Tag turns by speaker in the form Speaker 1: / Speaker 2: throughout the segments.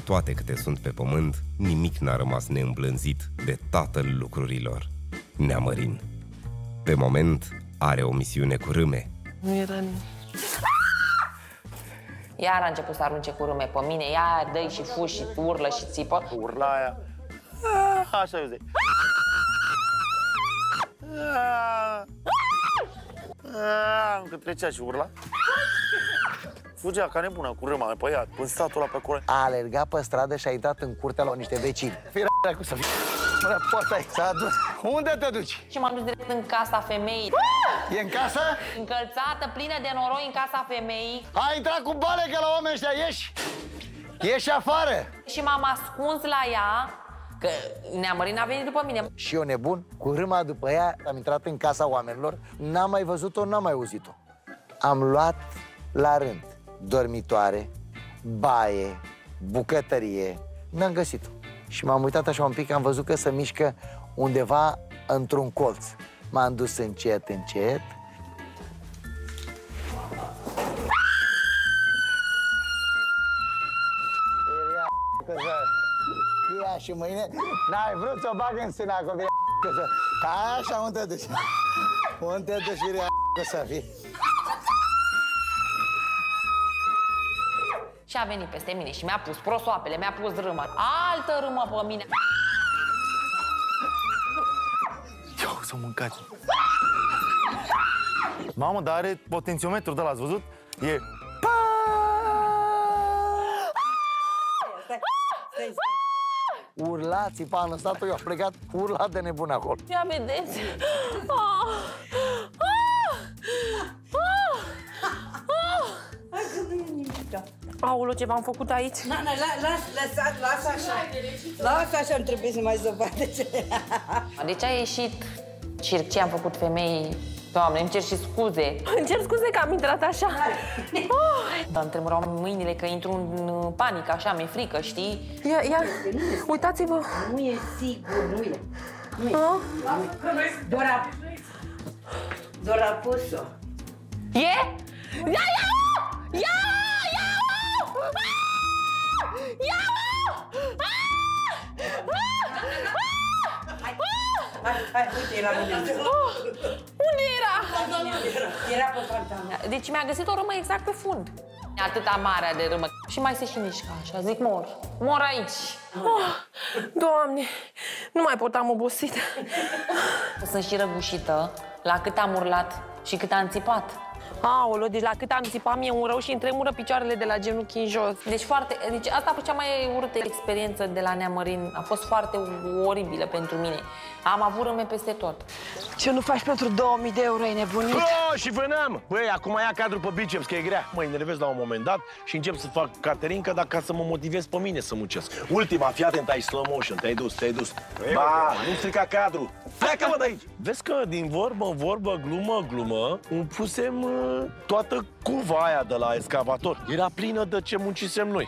Speaker 1: toate câte sunt pe pământ, nimic n-a rămas neîmblânzit de tatăl lucrurilor, Neamărin. Pe moment, are o misiune cu râme.
Speaker 2: Nu era...
Speaker 3: Iar a început să arunce cu râme pe mine, iar dă și fugi și urlă și țipă.
Speaker 4: Urla aia. Așa eu zic. Încă trecea și urla. Fugea ca nebuna cu râma pe ea, în statul ăla pe acolo.
Speaker 5: A alergat pe stradă și a intrat în curtea la niște vecini. Fii cu să fii. Poarta aici, s-a dus. Unde te duci?
Speaker 3: Și m-am dus direct în casa femeii.
Speaker 5: E în casă?
Speaker 3: Încălțată, plină de noroi în casa femeii.
Speaker 5: A intrat cu bale că la oameni ăștia, ieși! Ieși afară!
Speaker 3: Și m-am ascuns la ea, că Neamărin a venit după mine.
Speaker 5: Și eu nebun, cu râma după ea, am intrat în casa oamenilor, n-am mai văzut-o, n-am mai auzit-o. Am luat la rând dormitoare, baie, bucătărie, n-am găsit-o. Și m-am uitat așa un pic, am văzut că se mișcă undeva într-un colț. M-am dus încet, încet. Ia și mâine n-ai vrut să o bag în sână acolo. Așa, unde te duci? Unde te duci, firea să fii?
Speaker 3: Și a venit peste mine și mi-a pus prosoapele, mi-a pus râmă. Altă râmă pe mine.
Speaker 4: Iau, s-o mâncați. Mamă, dar are potențiometru de ăla, ați văzut? E...
Speaker 5: Urla, țipa, în statul, eu am plecat, urla de nebun acolo.
Speaker 3: Ia vedeți.
Speaker 2: Aoleu, ce v-am făcut aici?
Speaker 6: Lasă așa. Lasă așa, îmi trebuie să mai zăbate ce.
Speaker 3: Deci a ieșit circ ce am făcut femeii. Doamne, îmi cer și scuze.
Speaker 2: Îmi cer scuze că am intrat așa.
Speaker 3: Dar îmi tremurau mâinile că intru în panică, așa, mi-e frică, știi?
Speaker 2: Ia, uitați-vă.
Speaker 6: Nu e sigur, nu e. Nu e. Doar a pus-o.
Speaker 3: E? Ia-o!
Speaker 6: Hai, uite, era unde.
Speaker 3: Unde era?
Speaker 6: Era pe pantalon.
Speaker 3: Deci mi-a găsit o râmă exact pe fund. Atâta mare de râmă. Și mai se și mișcă așa. Zic, mor aici.
Speaker 2: Doamne, nu mai pot, am obosit.
Speaker 3: Sunt și răgușită la cât am urlat și cât am țipat.
Speaker 2: Aoleu, deci la cât am țipat mie un rău și îmi tremură picioarele de la genunchi în jos.
Speaker 3: Deci asta a fost cea mai urâtă experiență de la Neamărin. A fost foarte oribilă pentru mine. Am avut râme peste tot.
Speaker 2: Ce nu faci pentru 2000 de euro, e nebunit?
Speaker 7: Și veneam! Băi, acum ia cadru pe biceps, că e grea. Mă enervez la un moment dat și încep să fac caterincă, dar ca să mă motivez pe mine să muncesc. Ultima, fii atent, ai slow motion, te-ai dus. Ba, nu strica cadru. Pleacă-mă de aici! Vezi că din vorbă în vorbă, glumă, îmi pusem toată cuva aia de la excavator. Era plină de ce muncisem noi.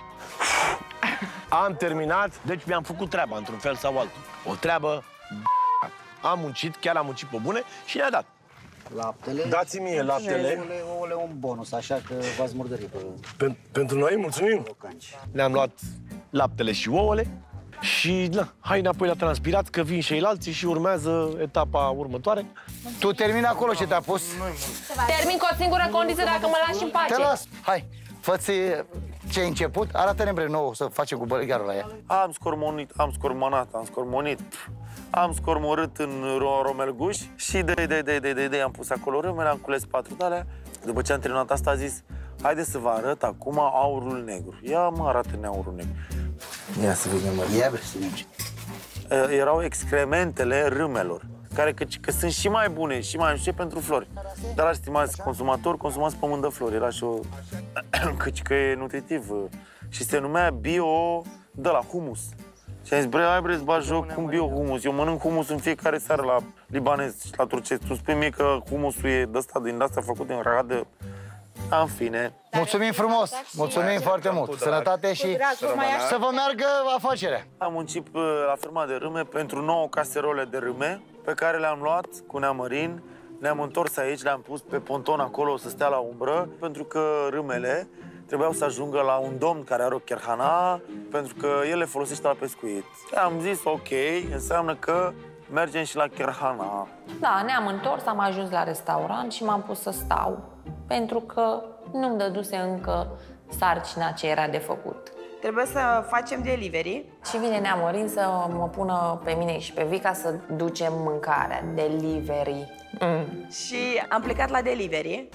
Speaker 7: Am terminat, deci mi-am făcut treaba într-un fel sau altul. O treabă. Am muncit, chiar am muncit pe bune și ne-a dat.
Speaker 5: Laptele?
Speaker 7: Dați-mi mie laptele.
Speaker 5: Ouăle un bonus, așa că v-ați murdărit pe...
Speaker 7: Pentru noi, mulțumim. Ne-am luat laptele și ouăle și hai înapoi la transpirat, că vin ceilalți și urmează etapa următoare.
Speaker 5: Tu termini acolo ce te-a pus?
Speaker 3: Termin cu o singură condiție, dacă mă lași în pace.
Speaker 5: Te las, hai, fă-ți ce ai început, arată-ne bre nouă să facem cu bălegarul la ea.
Speaker 4: Am scormonit, am scormonat, am scormonit. Am scormorât în romelguș și am pus acolo râmele, am cules 4 de alea. După ce am terminat asta, a zis, haide să vă arăt acum aurul negru. Ia mă, arată-ne aurul negru.
Speaker 5: Ia să vedem, mă, ia să vedem.
Speaker 4: Erau excrementele râmelor, care că sunt și mai bune și mai știu pentru flori. Dar, stimați consumatori, consumați pământ de flori. Era și o... că e nutritiv. Și se numea bio de la humus. Și am zis, bre, hai bre, să bagi joc cu bio-humus. Eu mănânc humus în fiecare seară la libanez și la turcesc. Tu spui mie că humusul e din asta făcut din radă. În fine.
Speaker 5: Mulțumim frumos, mulțumim foarte mult. Sănătate și să vă meargă afacerea.
Speaker 4: Am muncit la firma de râme pentru 9 caserole de râme pe care le-am luat cu Neamărin. Le-am întors aici, le-am pus pe ponton acolo să stea la umbră, pentru că râmele trebuiau să ajungă la un domn care are o cherhana, pentru că el le folosește la pescuit. Am zis, ok, înseamnă că mergem și la cherhana.
Speaker 3: Da, ne-am întors, am ajuns la restaurant și m-am pus să stau, pentru că nu-mi dăduse încă sarcina ce era de făcut.
Speaker 6: Trebuie să facem delivery.
Speaker 3: Și vine Neamărin să mă pună pe mine și pe Vica să ducem mâncarea, delivery.
Speaker 6: Și am plecat la delivery.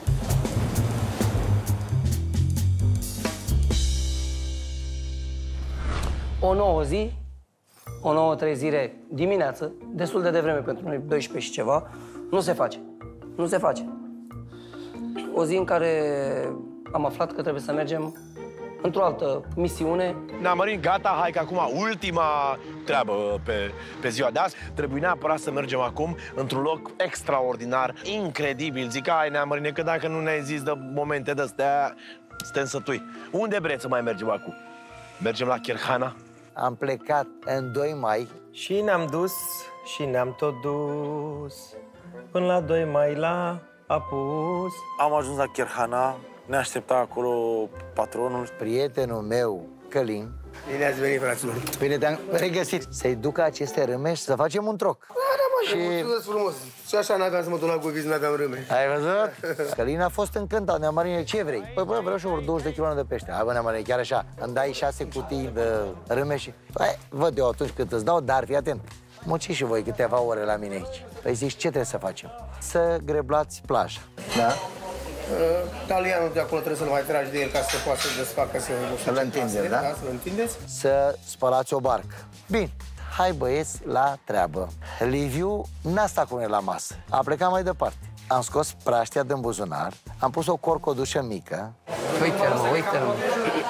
Speaker 8: O nouă zi, o nouă trezire dimineață, destul de devreme pentru noi, 12 și ceva, nu se face. Nu se face. O zi în care am aflat că trebuie să mergem într-o altă misiune.
Speaker 7: Neamărin, gata, hai că acum ultima treabă pe ziua de azi. Trebuie neapărat să mergem acum într-un loc extraordinar, incredibil. Zic, hai, Neamărine, că dacă nu ne-ai zis de momente de-astea, suntem sătui. Unde vreți să mai mergem acum? Mergem la Cherhana?
Speaker 5: Am plecat în 2 mai.
Speaker 9: Și ne-am dus și ne-am tot dus. Până la 2 mai la apus.
Speaker 4: Am ajuns la Cherhana, ne aștepta acolo patronul.
Speaker 5: Prietenul meu, Călin.
Speaker 9: Bine ați venit, fraților.
Speaker 5: Bine te-am regăsit. Să-i ducă aceste râme și să facem un troc.
Speaker 9: Și... mulțumesc frumos. Și așa n-aveam să mă duc la Goviz, n-aveam râme.
Speaker 5: Ai văzut? Călin a fost încântat. Neamărine, ce vrei? Păi, bă, vreau și ori 20 de kg de pește. Hai, bă, Neamărine, chiar așa. Îmi dai 6 cutii de râme și... Păi, văd eu atunci cât îți dau, dar fii atent. Muciți și voi câteva ore la mine aici. Păi zici, ce trebuie să facem? Să greblați plaja. Da?
Speaker 9: Italianul de acolo trebuie să-l mai tragi de el ca să poată să desfacă,
Speaker 5: să-l întindeți, da?
Speaker 9: Da, să-l întindeți.
Speaker 5: Să spălați o barcă. Bine. Hai, băieți, la treabă. Liviu n-a stat cu noi la masă. A plecat mai departe. Am scos praștia din buzunar, am pus o corcodușă mică.
Speaker 8: Uite-l, mă, uite-l, mă.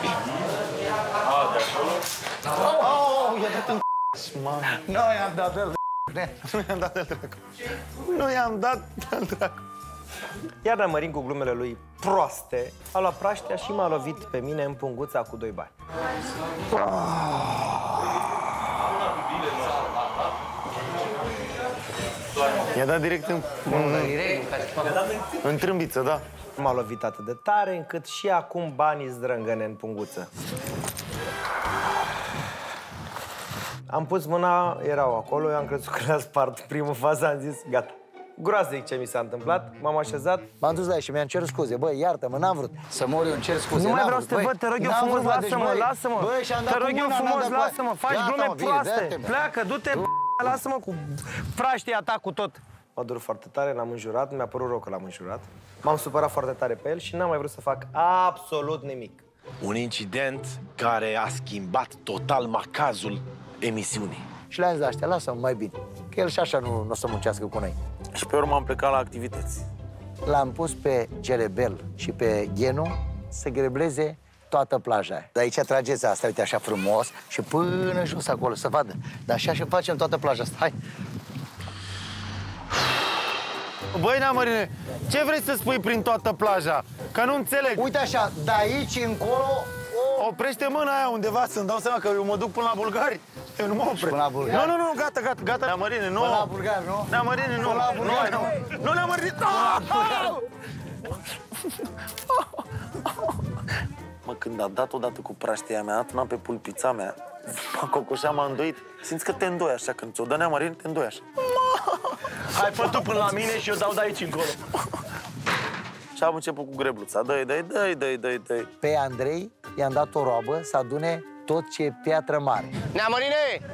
Speaker 5: Nu i-am dat el Nu i-am dat el dracu.
Speaker 9: Iar Neamărin, cu glumele lui proaste, a luat praștea și m-a lovit pe mine în punguța cu 2 bani.
Speaker 4: I-a dat direct în trâmbiță, da.
Speaker 9: M-a lovit atât de tare încât și acum banii zdrângăne în punguță. Am pus mâna, erau acolo, eu am crezut că le-a spart primul fază, am zis, gata. Groaznic ce mi s-a întâmplat, m-am așezat.
Speaker 5: M-am dus la ea și mi-am cer scuze. Băi, iartă-mă, n-am vrut să mor eu, îmi cer scuze.
Speaker 9: Nu mai vreau să te văd, te rog eu frumos, lasă-mă, lasă-mă. Te rog eu frumos, lasă-mă, faci glume proaste. Pleacă, du-te, lasă-mă cu praștia ta cu tot. M-a durut foarte tare, l-am înjurat, mi-a părut rău că l-am înjurat. M-am supărat foarte tare pe el și n-am mai vrut să fac absolut nimic.
Speaker 7: Un incident care a schimbat total macazul emisiunii.
Speaker 5: Și le-am zis astea, lasă-mă mai bine, că el și așa nu o să muncească cu noi.
Speaker 4: Și pe urmă am plecat la activități.
Speaker 5: L-am pus pe Cerebel și pe Ghenu să grebleze toată plaja aia. De aici trageți asta, uite, așa frumos și până jos acolo, să vadă. Dar așa și facem toată plaja asta, hai!
Speaker 4: Băi, Neamărine, ce vrei să spui prin toată plaja? Că nu înțeleg.
Speaker 5: Uite așa, de aici încolo...
Speaker 4: Oprește mâna aia undeva să-mi dau seama că eu mă duc până la bulgari. Eu nu mă opresc.
Speaker 5: Până la bulgari?
Speaker 4: Nu, gata. Neamărine, nu.
Speaker 5: Până la bulgari, nu?
Speaker 4: Neamărine, nu.
Speaker 5: Până la bulgari,
Speaker 4: nu, Neamărine. Mă, când a dat odată cu praștia mea, a dat una pe pulpița mea, m-a cocoșat, m-a îndoit. Simți că te îndoi așa, când ți-o dă Neamărine, te îndoi așa.
Speaker 7: Hai, fă tu până la mine și eu dau de aici încolo.
Speaker 4: Și am început cu grebluța. Dă-i.
Speaker 5: Pe Andrei i-am dat o roabă să adune tot ce e piatră mare.
Speaker 8: Neamărine!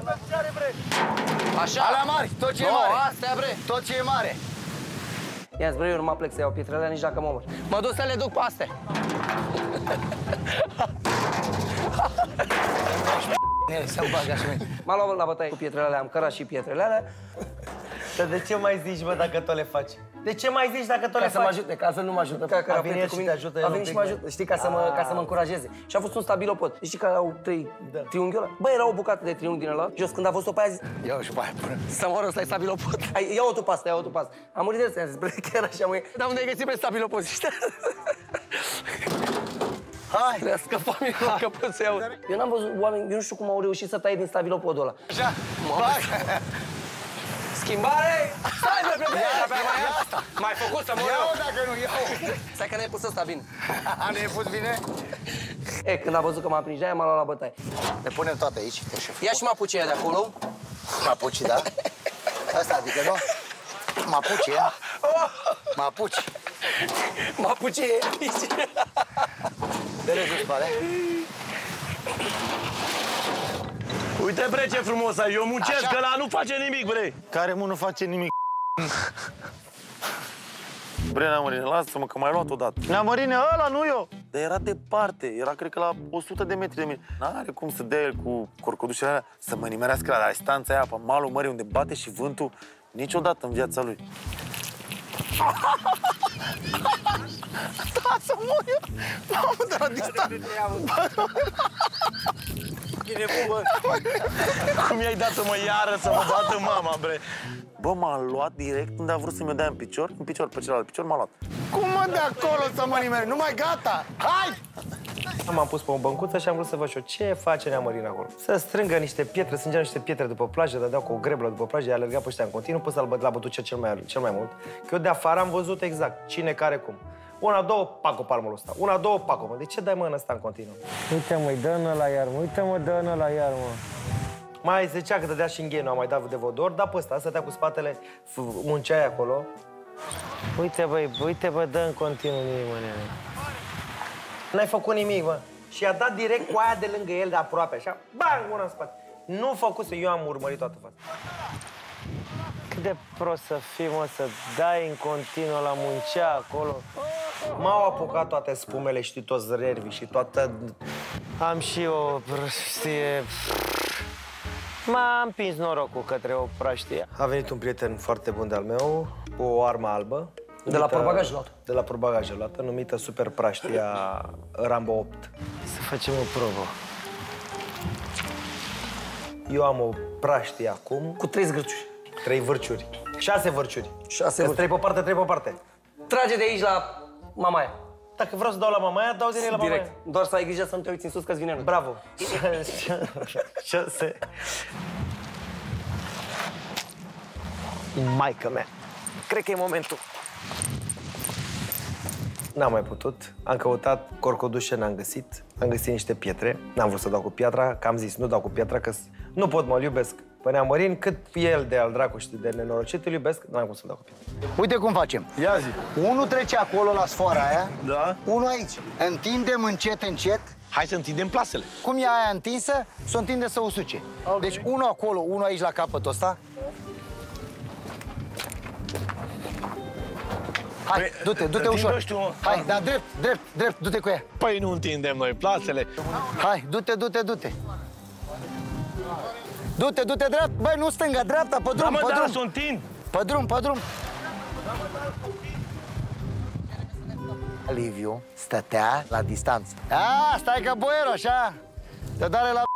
Speaker 8: Așa!
Speaker 5: Alea mari, tot ce e mare!
Speaker 8: Astea, bre!
Speaker 5: Tot ce e mare!
Speaker 8: Ia zi, bre, eu nu mă plec să iau pietrele nici dacă mă omor. Mă duc să le duc pe astea.
Speaker 5: Să-mi bag așa.
Speaker 8: M-am luat la bătaie cu pietrele alea, am cărat și pietrele alea.
Speaker 9: Dar de ce mai zici, bă, dacă tot le faci? De ce mai zici dacă tot le faci?
Speaker 8: Ca să mă ajute, ca să nu mă ajută.
Speaker 9: A venit și te ajută el
Speaker 8: a venit și mă ajută, știi, ca să mă încurajeze. Și a fost un stabilopod. Știi că au 3 triunghiuri ăla? Bă, era o bucată de triunghi din ăla. Jos, când a fost-o pe aia, zis...
Speaker 5: Ia-o și pe aia până.
Speaker 8: Să mor ăsta e stabilopod. Ia-o tu pe asta, ia-o tu pe asta. Am murit de zi, bre, chiar așa, măi. Dar unde ai găsit pe stabilopod, știi? Hai! Le-a scăpat mie că pot să iau. Eu n-am văzut oameni, eu nu știu cum au reușit să taie din stabilopodul ăla.
Speaker 5: Așa,
Speaker 8: Schimbare! Stai, bă, M-ai făcut să mor
Speaker 5: Iau dacă nu iau.
Speaker 8: Stai că ne-ai pus ăsta bine.
Speaker 5: Ne-ai pus bine?
Speaker 8: E, când a văzut că m-am prins de aia, m-a luat la bătaie.
Speaker 5: Le punem toate aici.
Speaker 8: Ia și mapucii de acolo.
Speaker 5: Mapuci, da? Asta adică, nu? Mapuci, ia? Mapuci.
Speaker 8: Mapucii e aici.
Speaker 5: Dă-le sus, spate.
Speaker 7: Uite, bre, ce frumos ai. Eu muncesc, că ăla nu face nimic, bre.
Speaker 4: Care mă nu face nimic? Bre, Neamărine, lasă-mă, că m-ai luat odată. Neamărine, ăla, nu eu! Dar era departe, era, cred că, la 100 de metri de mine. N-are cum să dea el cu corcodușele alea să mă nimerească la distanța aia, pe malul mării, unde bate și vântul, niciodată în viața lui. Da, să mor eu! Mamă, de la distanță!
Speaker 7: Cum i-ai dat-o, mă, iară să mă bată mama, bre?
Speaker 4: Bă, m-a luat direct unde a vrut să-mi dea în picior, pe celălalt picior m-a luat. Cum mă de acolo să mă nimeri? Nu mai gata! Hai!
Speaker 9: M-am pus pe o băncuță și am vrut să văd și eu ce face Neamărin acolo. Să strângă niște pietre, strângeau niște pietre după plajă, dădeau cu o greblă după plajă, i-a alergat pe ăștia în continuu, până l-a bătut cel mai mult. Că eu de afară am văzut exact cine, care, cum. Una, două, pac-o palmul ăsta. Una, două, pac-o. De ce dai mă în ăsta în continuu?
Speaker 10: Uite-mă, dă-nă la iar, mă. Uite-mă, dă-nă la iar, mă.
Speaker 9: Mai zicea că dădea și în ghenul, am mai dat de vodor, dar pe ăsta, stătea cu spatele, munceai acolo.
Speaker 10: Uite, băi, uite, bă, dă în continuu nimic, mă, nene.
Speaker 9: N-ai făcut nimic, bă. Și a dat direct cu aia de lângă el, de aproape, așa, bang, una în spate. Nu făcuse, eu am urmărit toată fața.
Speaker 10: Cât de prost să fii, mă, să dai în continuu la muncea acolo.
Speaker 9: M-au apucat toate spumele, știi, toți nervii și toată...
Speaker 10: Am și o prăștie... M-am împins norocul către o prăștie.
Speaker 9: A venit un prieten foarte bun de-al meu, cu o armă albă.
Speaker 8: De la Probagaj luat.
Speaker 9: De la Probagaj luată, numită Super Praștia Rambo 8.
Speaker 10: Să facem o probă.
Speaker 9: Eu am o praștie acum.
Speaker 8: Cu 3 zgârciuri.
Speaker 9: 3 vârciuri. 6 vârciuri.
Speaker 8: 6 vârciuri.
Speaker 9: 3 pe parte, 3 pe parte.
Speaker 8: Trage de aici la Mamaia.
Speaker 9: Dacă vreau să dau la Mamaia, dau din ei la Mamaia.
Speaker 8: Direct. Doar să ai grijă să nu te uiți în sus, că-ți vine rând.
Speaker 9: Bravo. 6. Maică mea. Cred că e momentul. N-am mai putut. Am căutat corcodușe, n-am găsit. Am găsit niște pietre. N-am vrut să dau cu piatra, că am zis, nu dau cu piatra, că nu pot, mă-l iubesc. Pe Neamărin, cât el de al dracu și de nenorocit, îl iubesc, n-am cum să dau cu piatra.
Speaker 5: Uite cum facem.
Speaker 7: Ia zi.
Speaker 5: Unul trece acolo la sfoara aia,
Speaker 7: Da?
Speaker 5: unul aici. Întindem încet, încet.
Speaker 7: Hai să întindem plasele.
Speaker 5: Cum e aia întinsă, s-o întinde să usuce. Okay. Deci unul acolo, unul aici la capătul ăsta. Hai, du-te ușor. Hai, da, drept, du-te cu ea.
Speaker 7: Păi nu întindem noi plasele.
Speaker 5: Hai, du-te. Du-te drept, băi, nu stânga, dreapta, pe drum, pe drum.
Speaker 7: Da, întind.
Speaker 5: Pe drum. Liviu stătea la distanță. Stai că boierul, așa, te doare la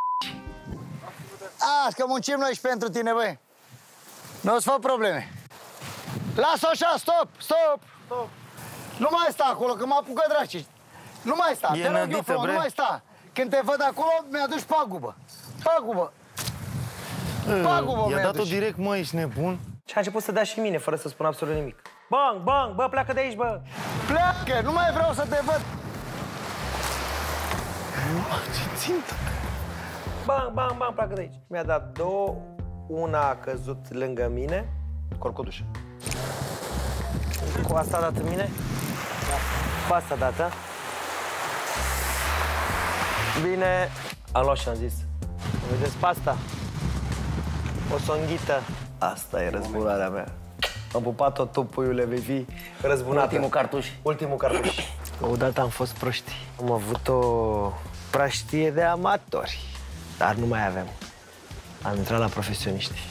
Speaker 5: că muncim noi și pentru tine, băi. Nu-ți fă probleme. Lasă-o așa, stop. Nu mai sta acolo, că mă apucă draci. Nu mai sta, te rog eu frumos, nu mai sta. Când te văd acolo, mi-aduci pagubă. Pagubă
Speaker 4: i-a dat-o direct, mă, ești nebun?
Speaker 9: Și a început să dea și mine, fără să spun absolut nimic. Bang, bă, pleacă de aici, bă.
Speaker 5: Pleacă, nu mai vreau să te văd.
Speaker 9: Ce țintă. Bang, pleacă de aici. Mi-a dat 2, una a căzut lângă mine, corcodușă.
Speaker 10: Cu asta a dat în mine? Da. Cu asta a dat, a? Bine, am luat și am zis. Vedeți pe asta? O sondită.
Speaker 9: Asta e răzbunarea mea. Am pupat-o tu, puiule, vei fi răzbunată. Ultimul cartuș.
Speaker 10: Odată am fost proști. Am avut o praștie de amatori, dar nu mai avem. Am intrat la profesioniști.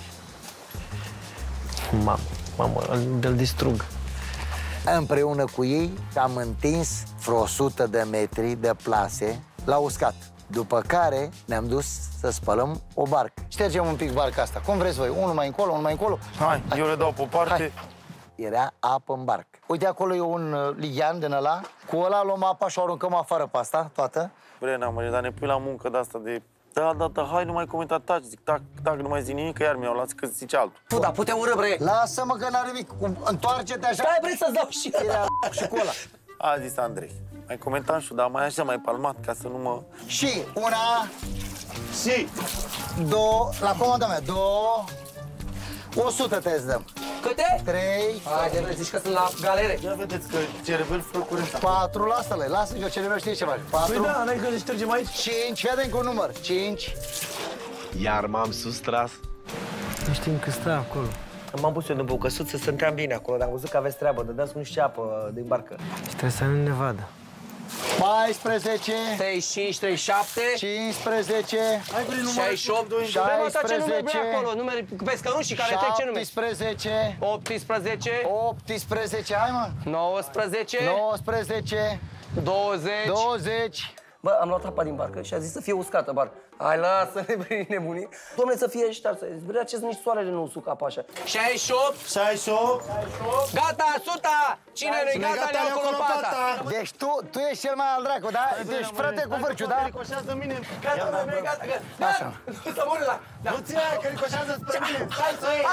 Speaker 10: Mamă, îl distrug.
Speaker 5: Împreună cu ei am întins vreo 100 de metri de plase la uscat. După care ne-am dus să spălăm o barcă. Ștergem un pic barca asta. Cum vreți voi? Unul mai încolo,
Speaker 4: Hai, eu le dau pe o parte.
Speaker 5: Hai. Era apă în barcă. Uite, acolo e un lighean din ăla. Cu ăla luăm apa și o aruncăm afară pe asta, toată.
Speaker 4: Bre, Neamărine, dar ne pui la muncă de asta de Da, hai, nu mai comenta, taci. Zic, tac, nu mai zic nimic, că iar mi-au luat, că zice altul.
Speaker 8: Tu, da, putem urâ, bre.
Speaker 5: Lasă-mă că n-are nimic. Întoarce-te așa.
Speaker 8: Stai, vrei să-ți dau și...
Speaker 5: Și cu ăla.
Speaker 4: A zis Andrei. Mai comentam și dar mai așa, mai palmat, ca să nu mă...
Speaker 5: Și una...
Speaker 4: Și...
Speaker 5: Două... La comanda mea, două... 100 te dăm.
Speaker 8: Câte?
Speaker 5: 3...
Speaker 8: Haide, vrei, zici că sunt la galere.
Speaker 4: Ia vedeți că cerevel fără curent.
Speaker 5: 4, lasă-le, lasă că cerevel știi ce faci. 4...
Speaker 7: Păi da, n-ai că le ștergem aici.
Speaker 5: 5, fii atent cu un număr. 5...
Speaker 7: Iar m-am sustras.
Speaker 10: Nu știm că stă acolo. M-am pus eu în bucăsuță să stăteam bine acolo, dar am văzut că aveți treabă, dădeați nu știu ce apă din barcă.
Speaker 9: Și trebuie să nu ne vadă.
Speaker 5: 14...
Speaker 8: 35, 37...
Speaker 5: 15...
Speaker 8: 68... 16... acolo, numeri pescăruși care trec ce nume?
Speaker 5: 17...
Speaker 8: 18...
Speaker 5: 18... Hai, mă!
Speaker 8: 19...
Speaker 5: 19...
Speaker 8: 20...
Speaker 5: 20...
Speaker 8: Bă, am luat apa din barcă și a zis să fie uscată barca. Hai, lasă-ne, băi, nebunii. Dom'le, să fie ștarsă. Băi, ce nici soarele nu usucă apa așa. 68...
Speaker 4: 68...
Speaker 8: Gata, 100! Cine nu-i gata, le-au cu lopata.
Speaker 5: Deci tu ești cel mai al dracu, da? Deci frate cu vârciu, da?
Speaker 4: Ricoșează mine.
Speaker 8: Gata, băi, gata, gata. Nu să mori la...
Speaker 4: Nu ți-a că ricoșează spre mine. Hai să iei.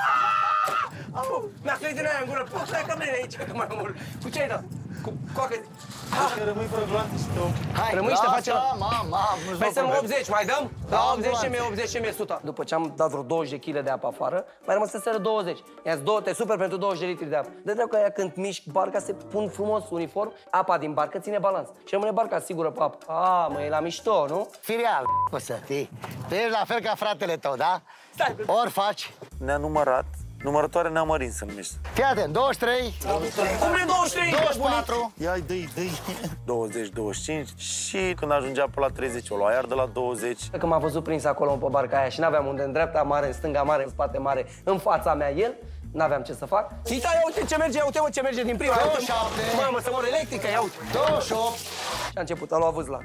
Speaker 8: Mi-a sărit din aia în gură. Poți să ia cămine aici, că mai mor. Cu ce ai dat? Cu coacă...
Speaker 4: Că rămâi fără gloanțe și tu.
Speaker 5: Hai,
Speaker 8: rămâi și te facem...
Speaker 5: Păi
Speaker 8: să-mi 80, mai dăm? Da, 80 și mie 80 și mie 100. După ce am dat vreo 20 de kg de apă afară, mai rămăseseră 20. I-am zis, te super pentru 20 de litri de apă. De drept că aia când mișc barca se pun frumos uniform, apa din barcă ține balans. Și rămâne barca sigură pe apă. Mă, e la mișto, nu?
Speaker 5: Firial, o să fii. Tu ești la fel ca fratele tău, da?
Speaker 8: Stai,
Speaker 5: ori faci.
Speaker 4: Ne-a numărat. Numărătoare Neamărin se numește.
Speaker 5: Fii atent, 23.
Speaker 8: Cum e 23?
Speaker 5: 24.
Speaker 4: Ia-i, dă-i. 20, 25 și când ajungea pe la 30 o lua iar de la 20.
Speaker 8: Că m-a văzut prins acolo pe barca aia și n-aveam unde, în dreapta mare, în stânga mare, în spate mare, în fața mea el, n-aveam ce să fac. Uita, ia uite ce merge, uite mă ce merge din prima.
Speaker 5: 27.
Speaker 8: Mamă, să mor electrică, ia uite.
Speaker 5: 28.
Speaker 8: Și a început, a luat vâzla.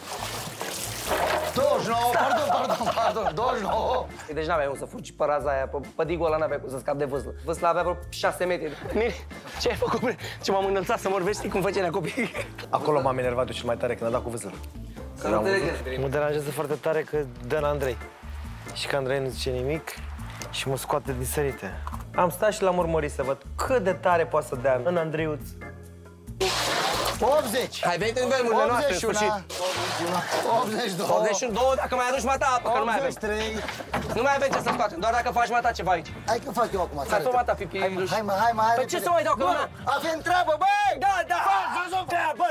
Speaker 5: 29, pardon, 29.
Speaker 8: Deci n-aveai cum să fugi pe raza aia, pe digul ăla n-aveai cum să scapi de vâslă. Vâsla avea vreo 6 metri. Miri, ce ai făcut, bre? Ce m-am înălțat să mor, vezi, știi cum făceai copii?
Speaker 10: Acolo m-am enervat eu cel mai tare când a dat cu vâzlă.
Speaker 8: Să nu te regăsi.
Speaker 10: Mă deranjează foarte tare că dă la Andrei. Și că Andrei nu zice nimic și mă scoate din sărite. Am stat și l-am urmărit să văd cât de tare poate să dea în Andreiuț.
Speaker 5: 80.
Speaker 8: Hai, venit în vermurile noastre, în
Speaker 5: 81.
Speaker 8: sfârșit.
Speaker 5: 82.
Speaker 8: 82, dacă mai arunci mata apă, că nu mai avem.
Speaker 5: 83.
Speaker 8: Nu mai avem ce să scoatem, doar dacă faci mata ceva aici.
Speaker 5: Hai că fac eu acum.
Speaker 8: Hai fă mata, pipi.
Speaker 5: Hai mă.
Speaker 8: Păi ce să mai dau, că nu?
Speaker 5: Avem treabă, băi!
Speaker 8: Da! Faci o treabă!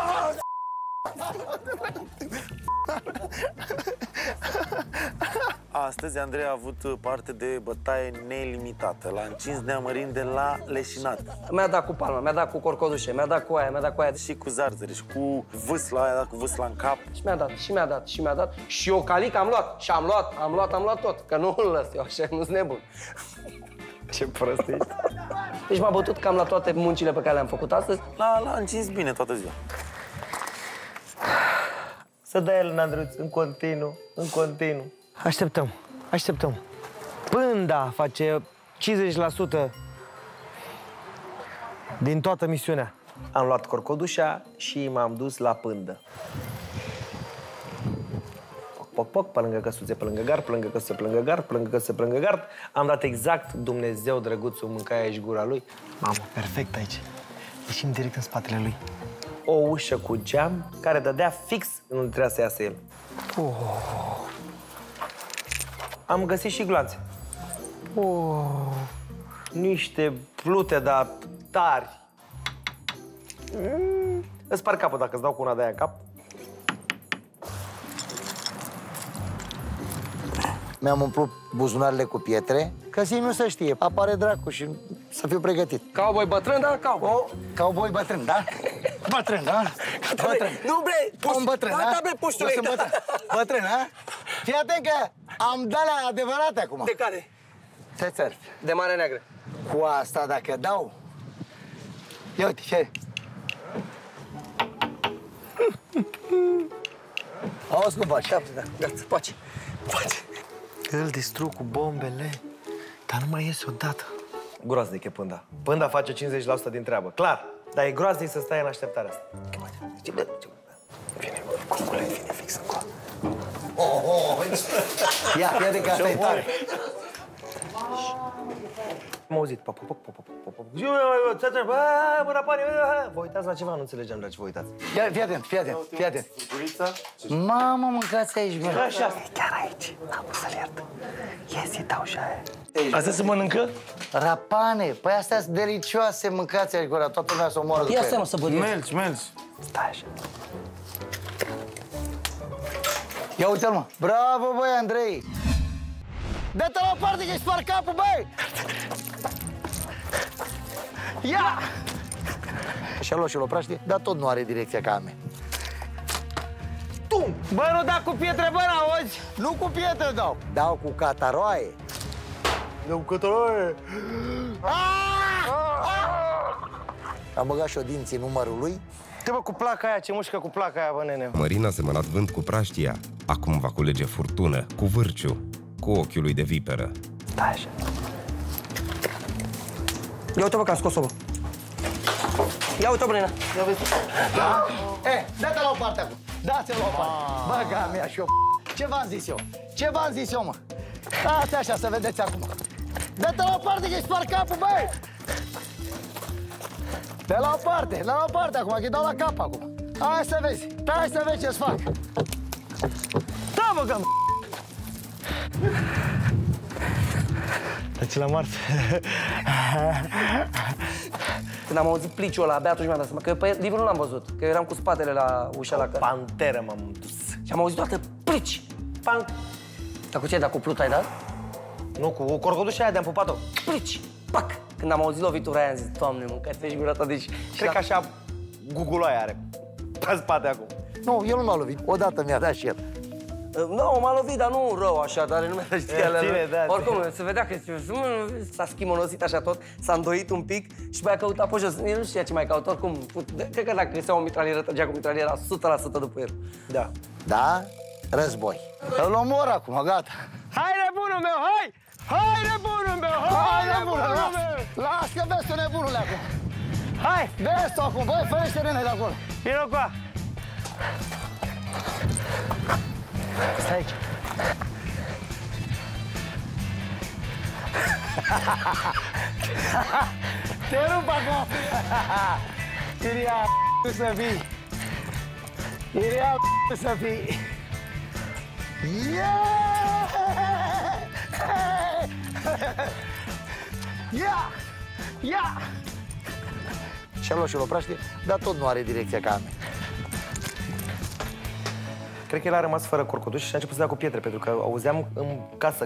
Speaker 4: Astăzi Andrei a avut parte de bătaie nelimitată. L-a încins Neamărin de la leșinat.
Speaker 8: Mi-a dat cu palma, mi-a dat cu corcodușe, mi-a dat cu aia,
Speaker 4: Și cu zarzăre, și cu vâsla aia, cu vâsla în cap.
Speaker 8: Și mi-a dat. Și o calică am luat. Și am luat tot. Că nu îl lăs eu așa, nu-s nebun.
Speaker 10: Ce prost ești.
Speaker 8: Deci m-a bătut cam la toate muncile pe care le-am făcut astăzi.
Speaker 4: L-a încins bine toată ziua.
Speaker 10: Să dea el în Andreuț, în continuu. Așteptăm. Pânda face 50% din toată misiunea. Am luat corcodușa și m-am dus la pândă. Poc, pe lângă căsuțe, pe lângă gard, pe lângă căsuțe, pe lângă gard, pe lângă căsuțe, pe lângă gard. Am dat exact Dumnezeu drăguțul mâncaia și gura lui. Mamă, perfect aici. Ieșim direct în spatele lui. O ușă cu geam care dădea fix unde trebuia să iasă el. Am găsit și gloanțe. Niște plute, dar tari. Îți par capul dacă îți dau cu una de aia în cap.
Speaker 5: Mi-am umplut buzunarele cu pietre, că zi nu se știe. Apare dracu și să fiu pregătit.
Speaker 8: Cowboy bătrân, da?
Speaker 5: Cowboy bătrân, da? Bătrân, da? Bătrân.
Speaker 8: Nu, bre!
Speaker 5: Un bătrân, da?
Speaker 8: Da, bre, puștule!
Speaker 5: Eu sunt bătrân. Bătrân, da? Fii atent că am dat la adevărate acum.
Speaker 8: De care?
Speaker 5: Te țărfi.
Speaker 8: De Marea Neagră.
Speaker 5: Cu asta, dacă dau... Ia uite, fie. Auzi cum faci?
Speaker 8: Gata, pace.
Speaker 10: Îl distrug cu bombele, dar nu mai iese odată. Groaznic e pânda. Pânda face 50% din treabă, clar. Dar e groaznic să stai în așteptarea asta. Vine, cucule, vine fix încoa.
Speaker 5: Ia, de că asta e tare.
Speaker 10: Am auzit. Vă uitați la ceva, nu înțelegem la ce vă uitați.
Speaker 5: Fii atent. Mamă, mâncați aici, bă.
Speaker 10: Așa. Chiar aici. Am să-l iert. Ies, dau și aia. Astea se mănâncă?
Speaker 5: Rapane, păi astea sunt delicioase, mâncați aici gura, toată lumea să omoară după ele.
Speaker 8: Ia seama să bădie.
Speaker 4: Melci.
Speaker 10: Stai așa.
Speaker 5: Ia uite-l, mă. Bravo, băi, Andrei. Dă-te la o parte că-i spar capul, băi! Ia! Și-a luat și Lopraști, dar tot nu are direcția ca a mea.
Speaker 9: Tu! Bă, nu da cu pietre, bă, n-auzi?
Speaker 5: Nu cu pietre dau. Dau cu cataroaie.
Speaker 4: Dau cu cataroaie.
Speaker 5: Am băgat și-o dinții numărul lui.
Speaker 9: Te, bă, cu placa aia, ce mușcă cu placa aia, bă, nene.
Speaker 1: Mărin a semănat vânt cu praștia. Acum va culege furtună, cu vârciu, cu ochiul lui de viperă.
Speaker 10: Stai așa.
Speaker 8: Ia uite, bă, că am scos-o, bă. Ia uite-o, bă, nena. Ia vezi.
Speaker 5: Dă-te la o parte acum. Dați-l la o parte. Băga mea și eu. Ce v-am zis eu? Mă? Dați așa să vedeți acum. Dă-te la o parte că-i spar capul, băi! De la o parte acum, că-i dau la cap acum. Hai să vezi, stai să vezi ce-ți fac.
Speaker 9: Da, bă, gam. Deci la Mart.
Speaker 8: Când am auzit pliciul ăla, abia atunci mi-am dat seama, că pe livrul nu l-am văzut, că eu eram cu spatele la ușa la care.
Speaker 10: Panteră m-am dus.
Speaker 8: Și am auzit toată plici. Dar cu ce ai dat? Cu pluta ai dat?
Speaker 10: Nu, cu corcodușa aia de-am pupat-o.
Speaker 8: Plici! Pac! Când am auzit lovitura aia, am zis, Doamne, mâncați-și gura ta, deci...
Speaker 10: Cred că așa guguloaia are. Pe spate acum.
Speaker 5: Nu, el nu m-a lovit. Odată mi-a dat și el.
Speaker 8: Nu, m-a lovit, dar nu rău așa, dar nu mi-a dat știa alea.
Speaker 10: Da,
Speaker 8: oricum, se vedea că s-a schimonosit așa tot, s-a îndoit un pic și mai a căutat pe jos. El nu știa ce mai caută, oricum, cred că dacă găsea o mitralieră, trăgea cu mitraliera 100% după el.
Speaker 10: Da.
Speaker 5: Da? Război. Îl omor acum, gata.
Speaker 9: Hai, nebunul meu, hai! Hai, nebunul meu, hai, nebunul meu!
Speaker 5: Las că vezi tu nebunule acum.
Speaker 9: Hai!
Speaker 5: Vezi tu acum, băi, ferește Rene de acolo.
Speaker 9: Vino cu a.
Speaker 5: Stai aici. Te rup acum. Iria să fii. Iria să fii. Ia! Și-a luat și Lopraști, dar tot nu are direcția ca a mea.
Speaker 10: Cred că el a rămas fără corcoduș și a început să dea cu pietre, pentru că auzeam în casă.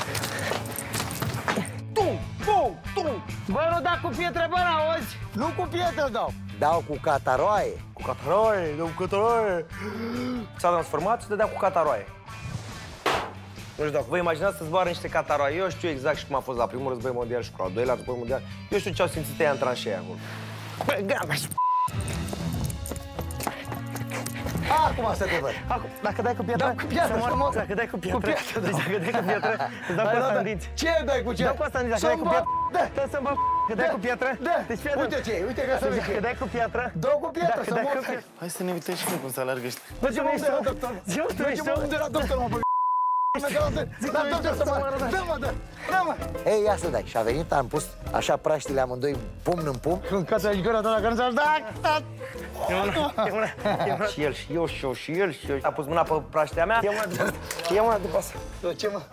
Speaker 9: Tum! Bă, nu da cu pietre, bă, n-auzi?
Speaker 5: Nu cu pietre dau. Dau cu cataroaie.
Speaker 10: Cu cataroaie, dau cu cataroaie. S-a transformat și dădea cu cataroaie. Nu știu dacă vă imaginați să zboară niște cataroaie. Eu știu exact și cum a fost la primul război mondial și cu al doilea război mondial. Eu știu ce au simțit ei în tranșee acolo.
Speaker 9: Bă, gata.
Speaker 5: Acum să te văd.
Speaker 9: Dacă dai cu piatră,
Speaker 5: dau cu piatră, frumos.
Speaker 9: Dacă dai cu piatră, deci dacă dai cu piatră, îți dau cu asta în dinți.
Speaker 5: Ce dai cu ce?
Speaker 9: Dau cu asta în dinți, dacă dai cu piatră. Dă să-mi bă, că dai cu piatră. Deci fii
Speaker 5: uite ce, uite că să vezi.
Speaker 9: Dacă dai cu piatră.
Speaker 5: Dau cu piatră, să mor.
Speaker 4: Hai să ne uităm și noi cum se alergă ăștia.
Speaker 9: Bă, ce unde la doctor? Ce
Speaker 5: unde la doctor, mă, bă? La doctor să mă dă. Ei, ia să dai. Și a venit, am pus așa praștile amândoi pumn în pumn.
Speaker 9: Mâncați aici gura ta dacă nu ți-aș da.
Speaker 10: Și el, și eu, și eu, și el, și eu. A pus mâna pe praștea mea.
Speaker 9: Ia mâna după asta.
Speaker 5: Ce, mă?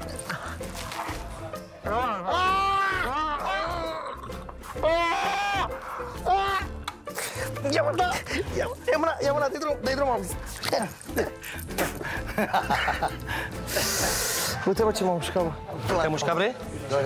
Speaker 9: Ia mâna, dă-i drum, am zis. Uite, bă, ce m-a mușcat, bă.
Speaker 10: Te-ai mușcat, vrei?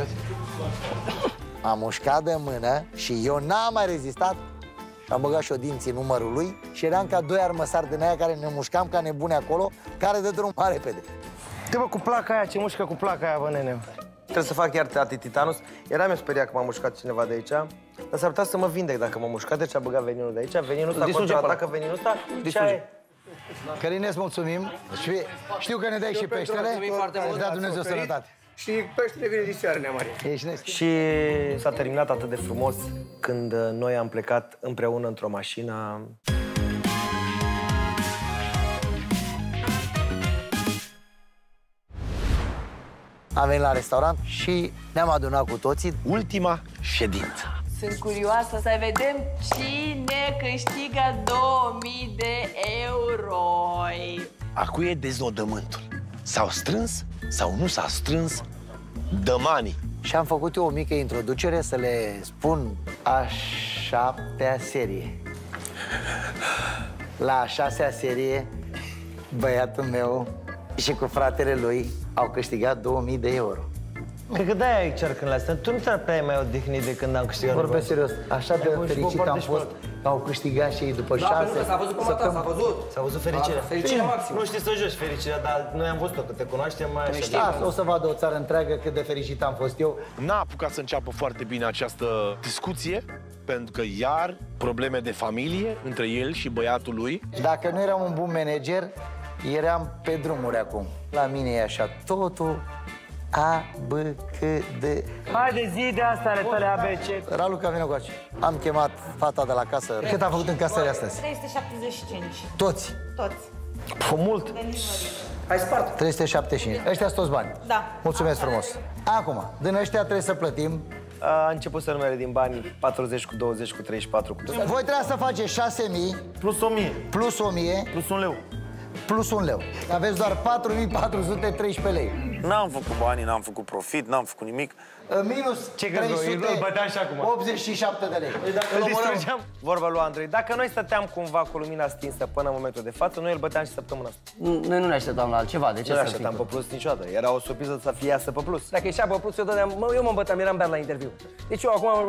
Speaker 5: M-a mușcat de mână și eu n-am mai rezistat. Am băgat și-o dinții numărul lui și eram ca doi armăsari din aia care ne mușcam ca nebune acolo, care dă drum mai repede.
Speaker 9: Te, bă, cu placa aia, ce mușcă cu placa aia, bă, nene.
Speaker 10: Trebuie să fac iar antititanus. Eram eu speriat că m-a mușcat cineva de aici, dar s-ar putea să mă vindec dacă m-a mușcat, deci a băgat veninul de aici. Veninul ăsta contraatacă veninul ăsta.
Speaker 5: Căline, îți mulțumim și știu că ne dai și peștele. Îți dea Dumnezeu sănătate.
Speaker 8: Și peștele vine din seară, Neamari.
Speaker 10: Și s-a terminat atât de frumos când noi am plecat împreună într-o mașină.
Speaker 5: Am venit la restaurant și ne-am adunat cu toții.
Speaker 7: Ultima ședință.
Speaker 3: Sunt curioasă să vedem cine câștigă 2000 de euro.
Speaker 7: Acu e deznodământul. S-au strâns sau nu s-a strâns dămanii.
Speaker 5: Și am făcut eu o mică introducere să le spun a 7-a serie. La a 6-a serie, băiatul meu și cu fratele lui au câștigat 2000 de euro.
Speaker 10: Cred că de-aia îi cer când le astea. Tu nu ți-ar prea mai odihnit de când am câștigat.
Speaker 5: Vorbesc serios, așa de fericit am fost că au câștigat și ei după 6.
Speaker 8: S-a văzut cum ta, s-a văzut.
Speaker 10: S-a văzut fericirea.
Speaker 8: Fericirea maximă.
Speaker 10: Nu știi să joci fericirea, dar noi am văzut-o, că te cunoaștem mai așa.
Speaker 5: Da, o să vadă o țară întreagă cât de fericit am fost eu.
Speaker 7: N-a apucat să înceapă foarte bine această discuție, pentru că iar probleme de familie între el și băiatul lui.
Speaker 5: Dacă nu eram un bun manager, eram pe drumuri acum. La mine e așa, totul A, B, C, D.
Speaker 10: Haide, zi de asta ale tale ABC.
Speaker 5: Raluca, vină cu aici. Am chemat fata de la casă. Cât am făcut în casări astăzi?
Speaker 6: 375.
Speaker 5: Toți.
Speaker 6: Toți.
Speaker 10: Mult.
Speaker 8: Ai spart.
Speaker 5: 375. Ăștia sunt toți bani.
Speaker 6: Da.
Speaker 5: Mulțumesc frumos. Acum, din ăștia trebuie să plătim.
Speaker 10: A început să numere din bani 40 cu 20 cu 34 cu 20.
Speaker 5: Voi trebuie să faceți 6000
Speaker 10: Plus 1000.
Speaker 5: plus 1000
Speaker 10: Plus 1 leu.
Speaker 5: plus 1 leu. Aveți doar 4413 lei.
Speaker 4: N-am făcut bani, n-am făcut profit, n-am făcut nimic.
Speaker 5: Minus
Speaker 10: Ce crezi, îl băteam și acum.
Speaker 5: 87 de lei.
Speaker 10: Îl distrugeam. Vorba lui Andrei. Dacă noi stăteam cumva cu lumina stinsă până în momentul de față, noi îl băteam și săptămâna asta.
Speaker 8: Noi nu ne așteptam la altceva. De ce
Speaker 10: Nu
Speaker 8: să
Speaker 10: ne așteptam pe plus niciodată. Era o surpriză să fie iasă pe plus.
Speaker 8: Dacă ieșea pe plus, eu mă băteam, eram beat la interviu. Deci eu acum...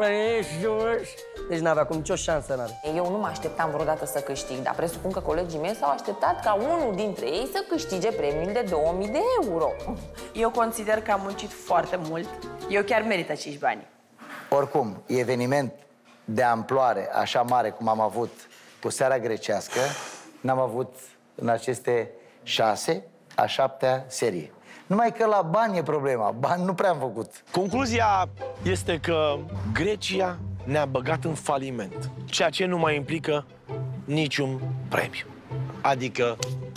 Speaker 8: Deci n-avea cum nicio șansă, n-are.
Speaker 3: Eu nu mă așteptam vreodată să câștig, dar presupun că colegii mei s-au așteptat ca unul dintre ei să câștige premiul de 2000 de euro.
Speaker 6: Eu consider că am muncit foarte mult. Eu chiar merit acești bani.
Speaker 5: Oricum, eveniment de amploare așa mare cum am avut cu seara grecească, n-am avut în aceste 6, a 7-a serie. Numai că la bani e problema, bani nu prea am făcut.
Speaker 7: Concluzia este că Grecia ne-a băgat în faliment, ceea ce nu mai implică niciun premiu. Adică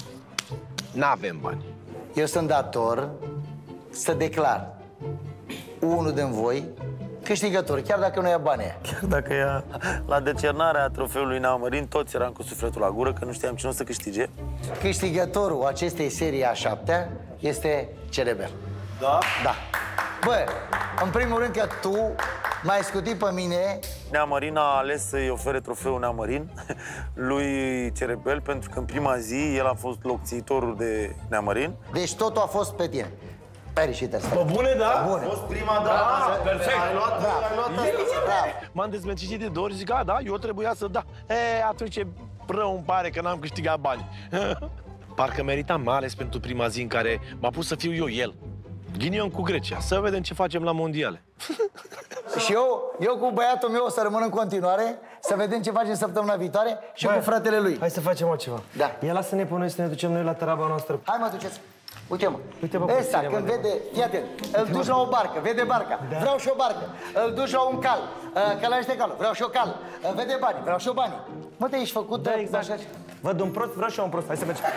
Speaker 7: n-avem bani.
Speaker 5: Eu sunt dator să declar unul din voi câștigător, chiar dacă nu ia banii.
Speaker 4: Chiar dacă ea, la decernarea trofeului Neamărin, toți eram cu sufletul la gură, că nu știam cine o să câștige.
Speaker 5: Câștigătorul acestei serii a 7-a este Cerebel.
Speaker 4: Da?
Speaker 5: Da. Bă, în primul rând că tu m-ai scutit pe mine.
Speaker 4: Neamărin a ales să-i ofere trofeul Neamărin lui Cerebel, pentru că în prima zi el a fost locțiitorul de Neamărin.
Speaker 5: Deci totul a fost pe tine. Ai reușit asta.
Speaker 7: Bă, bune, da?
Speaker 5: Bune.
Speaker 4: A fost prima dată.
Speaker 7: Perfect.
Speaker 4: Ai luat
Speaker 5: Bravo.
Speaker 7: M-am dezmățit de 2 ori, zic, da, eu trebuia să da. Atunci e rău îmi pare că n-am câștigat bani. Parcă meritam, mai ales pentru prima zi în care m-a pus să fiu eu el. Ghinion cu Grecia, să vedem ce facem la mondiale.
Speaker 5: Și eu cu băiatul meu o să rămân în continuare, să vedem ce facem săptămâna viitoare și cu fratele lui.
Speaker 10: Hai să facem altceva.
Speaker 5: Da.
Speaker 10: Ia lasă-ne pe noi să ne ducem noi la treaba noastră.
Speaker 5: Hai mă, duceți. Uite-mă,
Speaker 10: Uite-mă,
Speaker 5: ăsta
Speaker 10: puține,
Speaker 5: când
Speaker 10: mă,
Speaker 5: vede, fii atent, îl duci la o barcă, vede barca, vreau și o barcă, îl duci la un cal, călărește calul, vreau și o cal, vede bani, vreau și o bani. Mă, te ești făcut,
Speaker 10: Da, exact.
Speaker 5: așa.
Speaker 10: Văd un prost, vreau și eu un prost. Hai să mergem.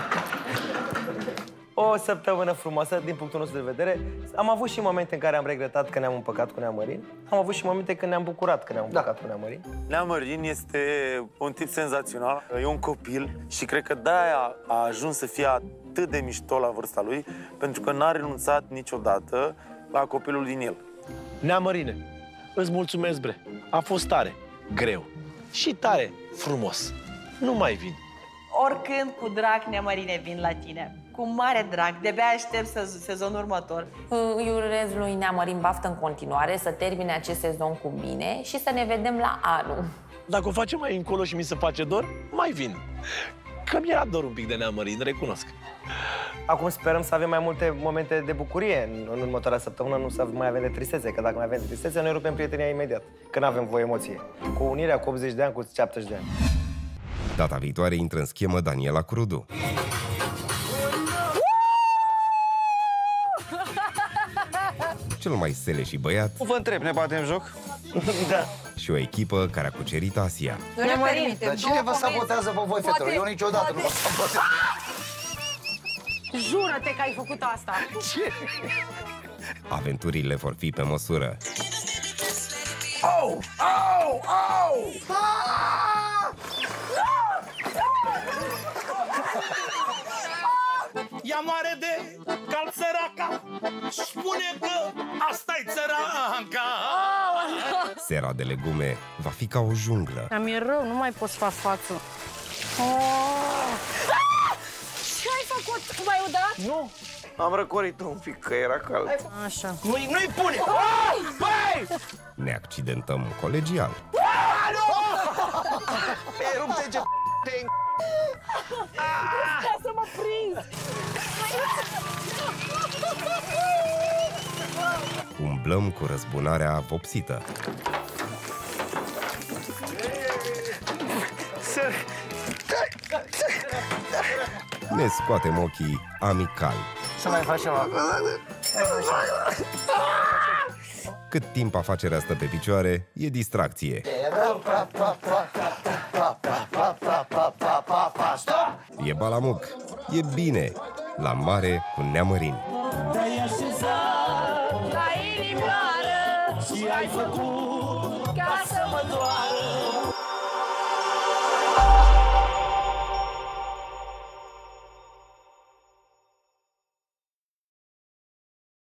Speaker 10: O săptămână frumoasă, din punctul nostru de vedere. Am avut și momente în care am regretat că ne-am împăcat cu Neamărin. Am avut și momente când ne-am bucurat că ne-am împăcat cu Neamărin.
Speaker 4: Neamărin este un tip senzațional, e un copil și cred că de-aia a ajuns să fie atât de mișto la vârsta lui, pentru că n-a renunțat niciodată la copilul din el.
Speaker 7: Neamărine, îți mulțumesc, bre. A fost tare, greu și tare frumos. Nu mai vin.
Speaker 6: Oricând cu drag, Neamărine, vin la tine. Cu mare drag. De-abia aștept sezonul următor.
Speaker 3: Îi urez lui Neamărin baftă în continuare, să termine acest sezon cu bine și să ne vedem la anul.
Speaker 7: Dacă o facem mai încolo și mi se face dor, mai vin. Că mi-era dor un pic de Neamărin, recunosc.
Speaker 10: Acum sperăm să avem mai multe momente de bucurie în următoarea săptămână, nu să mai avem de tristețe, că dacă mai avem de tristețe, noi rupem prietenia imediat, că nu avem voie emoție. Cu unirea cu 80 de ani, cu 70 de ani.
Speaker 1: Data viitoare intră în schemă Daniela Crudu. Cel mai sele și băiat.
Speaker 9: Vă întreb, ne batem joc?
Speaker 10: Da.
Speaker 1: Și o echipă care a cucerit Asia.
Speaker 6: Nu ne permitem.
Speaker 5: Dar cine vă sabotează pe voi, fetelor? Eu niciodată nu vă sabotez.
Speaker 2: Jură-te că ai făcut asta.
Speaker 7: Ce?
Speaker 1: Aventurile vor fi pe măsură.
Speaker 7: Au! Au! Au! Ea moare de cal săraca. Spune că asta-i țăranca.
Speaker 1: Sera de legume va fi ca o junglă.
Speaker 2: Mi-e rău, nu mai pot să fac față. Ce ai făcut? Cum ai udat?
Speaker 10: Nu. Am răcorit un pic, că era cald.
Speaker 2: Așa.
Speaker 7: Nu-i pune! Băi!
Speaker 1: Ne accidentăm colegial.
Speaker 10: E rupte ce
Speaker 2: Ca să mă prinzi!
Speaker 1: Umblăm cu răzbunarea vopsită. Ne scoatem ochii amical.
Speaker 10: Să mai faci ceva.
Speaker 1: Cât timp afacerea stă pe picioare, e distracție. E balamuc, e bine, la mare cu Neamărin.
Speaker 11: Te-ai așezat la inimioară și ai făcut ca să mă doară.